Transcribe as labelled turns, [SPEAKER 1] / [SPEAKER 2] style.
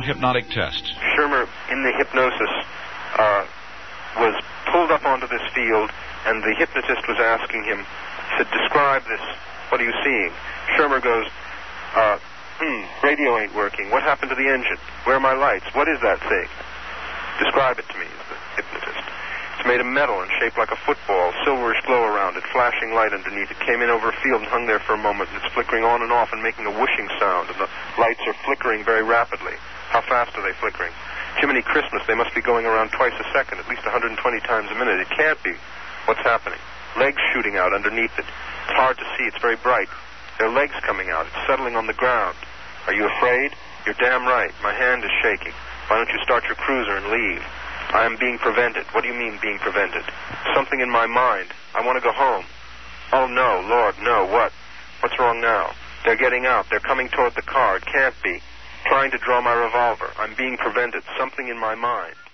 [SPEAKER 1] hypnotic test.
[SPEAKER 2] Shermer, in the hypnosis, was pulled up onto this field, and the hypnotist was asking him, said, describe this. What are you seeing? Shermer goes, radio ain't working. What happened to the engine? Where are my lights? What is that thing? Describe it to me, the hypnotist. It's made of metal and shaped like a football, silverish glow around it, flashing light underneath. It came in over a field and hung there for a moment, and it's flickering on and off and making a whooshing sound, and the lights are flickering very rapidly. How fast are they flickering? Jiminy Christmas, they must be going around twice a second, at least 120 times a minute. It can't be. What's happening? Legs shooting out underneath it. It's hard to see. It's very bright. There are legs coming out. It's settling on the ground. Are you afraid? You're damn right. My hand is shaking. Why don't you start your cruiser and leave? I am being prevented. What do you mean being prevented? Something in my mind. I want to go home. Oh, no, Lord, no. What? What's wrong now? They're getting out. They're coming toward the car. It can't be. Trying to draw my revolver. I'm being prevented. Something in my mind.